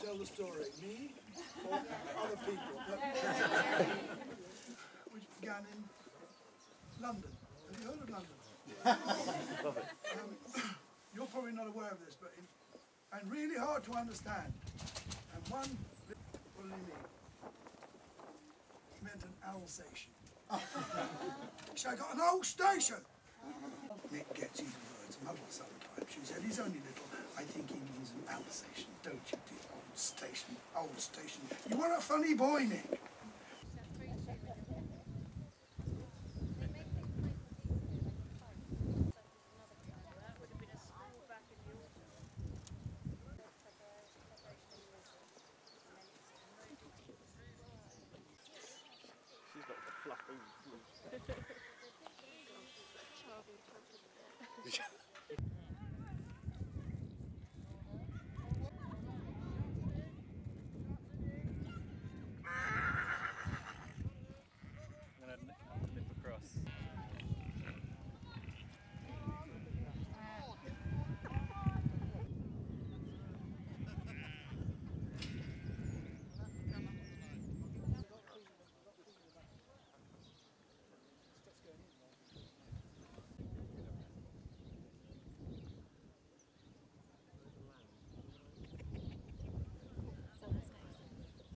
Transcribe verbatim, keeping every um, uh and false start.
tell the story, me or other people? Which began in London. Have you heard of London? Love it. Um, you're probably not aware of this, but in, and really hard to understand. And one, what did he mean? He meant an Alsatian. So I got an old station. Nick gets his words muddled sometimes. She said, he's only little. I think he means an Alsatian, don't you, dear? Old station, old station. You are a funny boy, Nick. She's got the fluffy.